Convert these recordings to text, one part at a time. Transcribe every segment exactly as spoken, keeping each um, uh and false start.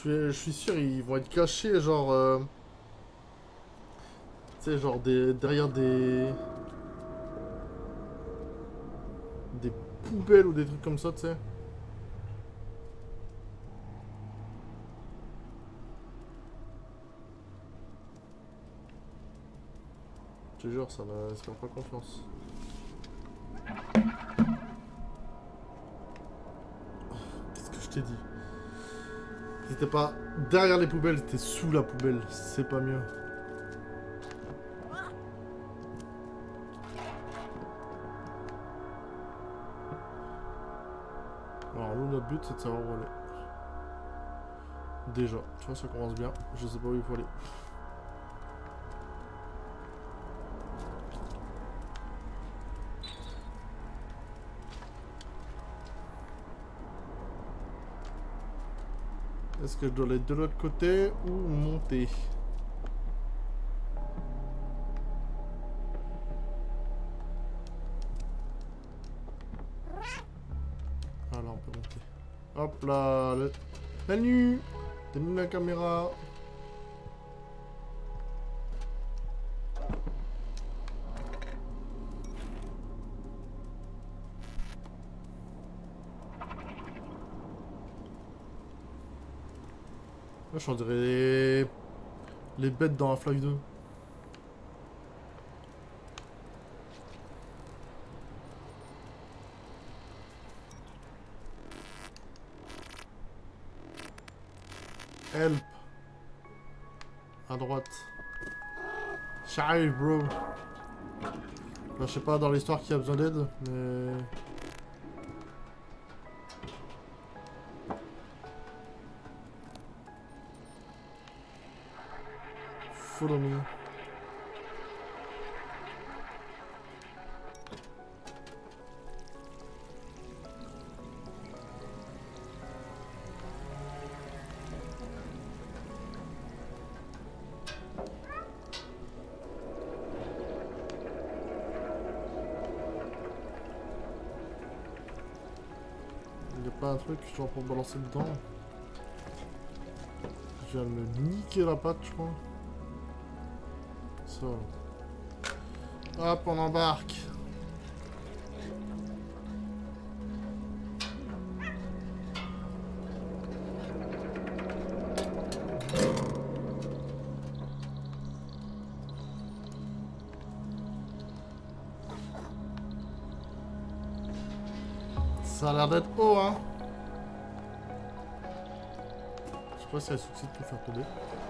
suis, je suis sûr, ils vont être cachés, genre... Euh, tu sais, genre des, derrière des... Des poubelles ou des trucs comme ça, tu sais. Je te jure, ça m'inspire pas confiance. Qu'est-ce que je t'ai dit? C'était pas derrière les poubelles, c'était sous la poubelle. C'est pas mieux. Alors nous, notre but, c'est de savoir où aller. Déjà, tu vois, ça commence bien. Je sais pas où il faut aller. Est-ce que je dois aller de l'autre côté ou monter? Ah là, on peut monter. Hop là, le... la nuit. Donne-nous la caméra. Là, je dirais les... les bêtes dans Half-Life deux. Help. À droite. J'arrive, bro. Là, je sais pas dans l'histoire qui a besoin d'aide, mais... Follow me. Il n'y a pas un truc genre pour balancer dedans. Je viens de me niquer la patte, je crois. Ça. Hop, on embarque. Ça a l'air d'être haut, hein. Je sais pas si elle a succès de tout faire tomber.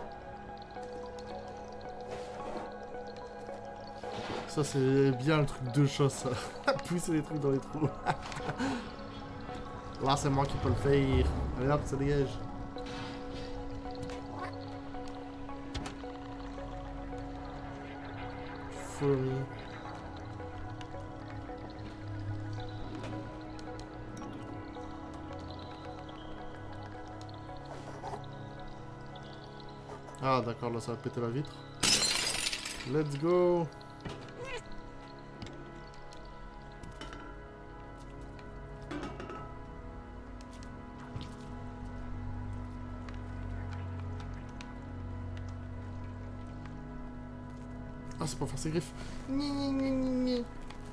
Ça, c'est bien le truc de chat, ça. Pousser les trucs dans les trous. Là, c'est moi qui peux le faire. Allez hop, ça dégage. Follow me. Ah d'accord, là ça va péter la vitre. Let's go. Ah, c'est pour faire ses griffes. Ni, ni, ni, ni, ni.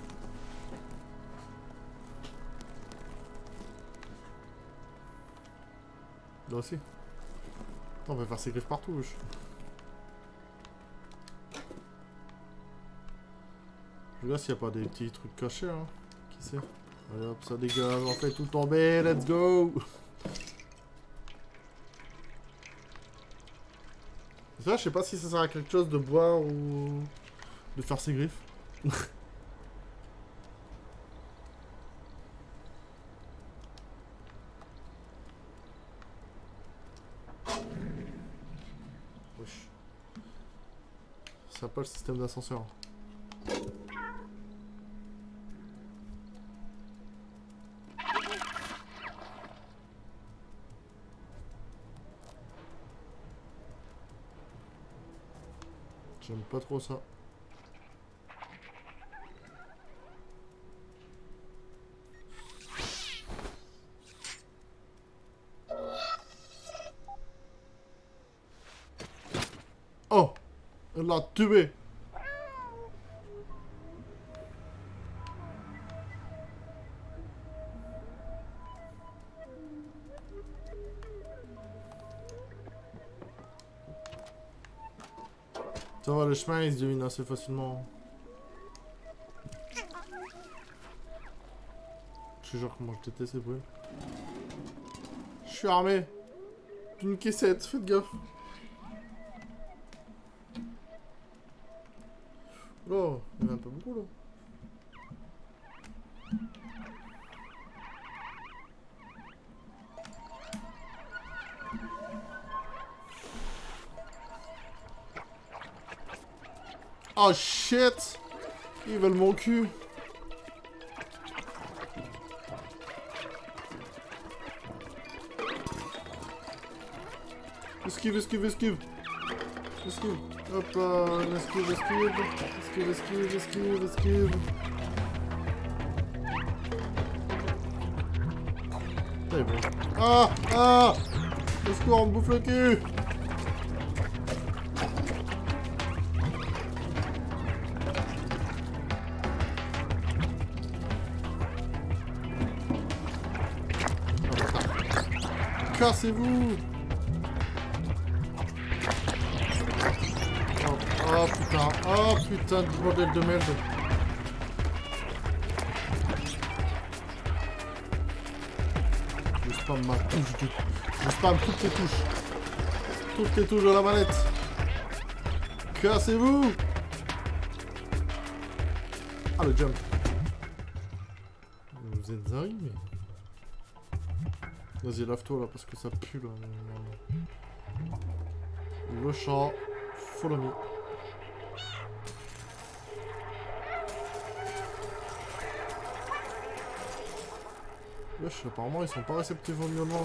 Là aussi. Attends, on va faire ses griffes partout. Wesh. Je regarde s'il n'y a pas des petits trucs cachés, hein. Qui sait? Allez hop, ça dégage, on fait tout tomber, let's go. Ça, je sais pas si ça sert à quelque chose de boire ou de faire ses griffes. Wesh. C'est pas le système d'ascenseur. J'aime pas trop ça. Elle l'a tué. Ça va, le chemin il se devine assez facilement. Je te jure comment je déteste ces bruits. Je suis armé d'une caissette, faites gaffe. Oh, il y en a un peu beaucoup là. Oh shit! Ils veulent mon cul. Esquive, esquive, esquive. Esquive. Hop là, esquive, esquive. Esquive, esquive, esquive, esquive. C'est bon. Ah! Ah! Au secours, on me bouffe le cul! Cassez-vous! Oh, oh putain, oh putain de bordel de merde. Je spam ma touche de... Je spam toutes les touches. Toutes les touches de la manette. Cassez-vous! Ah le jump. Vous êtes arrivés. Vas-y, lave-toi là parce que ça pue là. Le chat, follow me. Wesh, apparemment ils sont pas réceptifs au miaulement.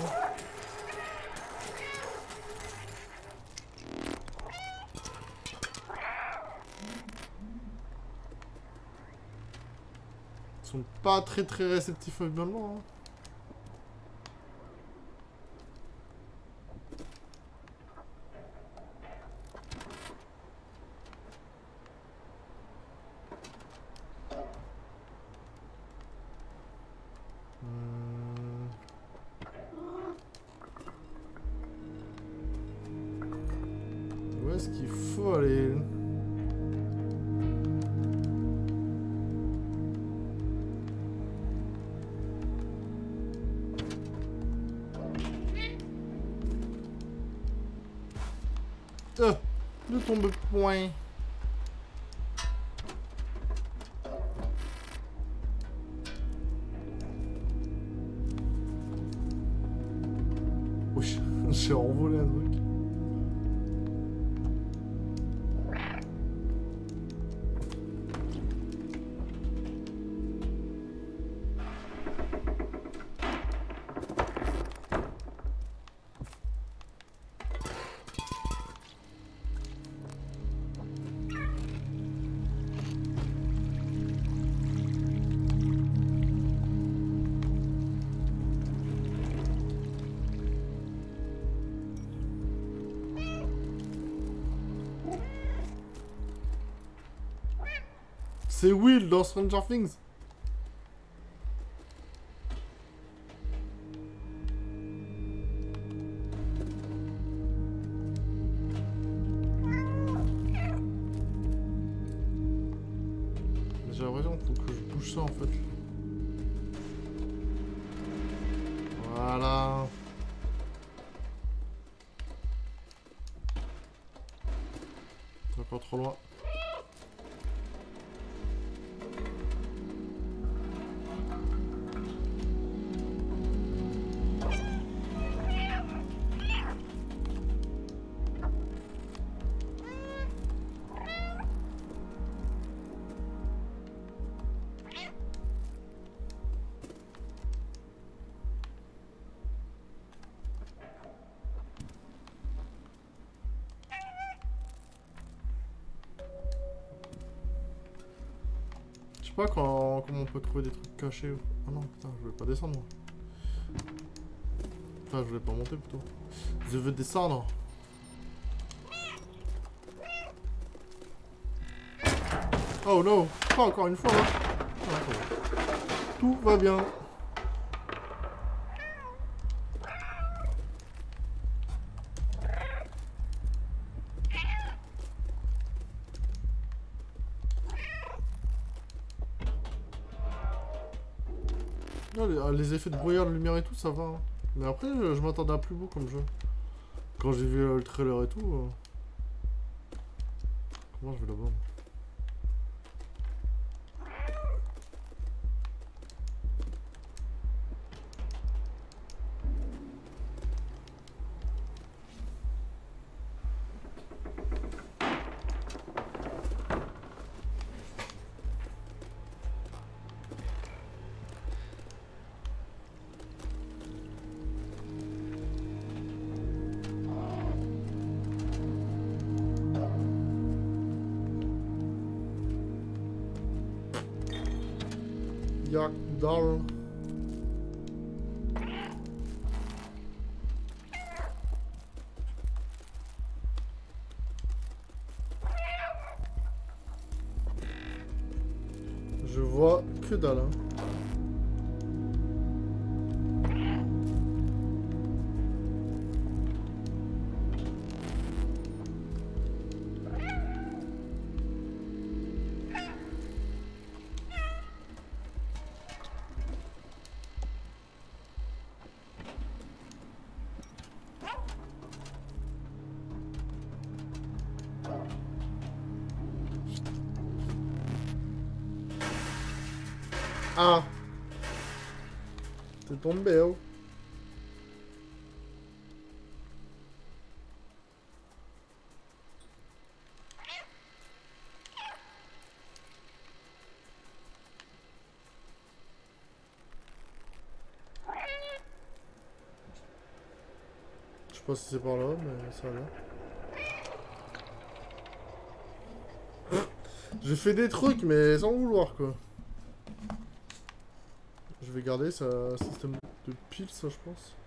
Ils sont pas très très réceptifs au miaulement. Hein. Où est-ce qu'il faut aller? Euh, le tombe-point. Oui, j'ai envolé un truc. C'est Will dans Stranger Things. J'ai l'impression qu'il faut que je bouge ça en fait. Voilà. C'est pas trop loin. Je sais pas quand, comment on peut trouver des trucs cachés. Ah non, putain, je voulais pas descendre moi. Enfin, je voulais pas monter plutôt. Je veux descendre. Oh non, pas encore une fois. Hein. Tout va bien. Non, les, les effets de brouillard, de lumière et tout, ça va. Hein. Mais après, je, je m'attendais à plus beau comme jeu. Quand j'ai vu euh, le trailer et tout... Euh... Comment je vais là-bas? Yak Dal. Je vois que dalle. Hein. Ah, t'es tombé, oh. Je sais pas si c'est par là, mais ça va. J'ai fait des trucs, mais sans vouloir, quoi. Je vais garder ça système de pile, ça, je pense.